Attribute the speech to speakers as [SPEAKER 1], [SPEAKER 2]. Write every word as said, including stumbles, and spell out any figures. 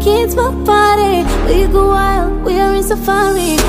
[SPEAKER 1] kids will party. We go wild, we are in safari.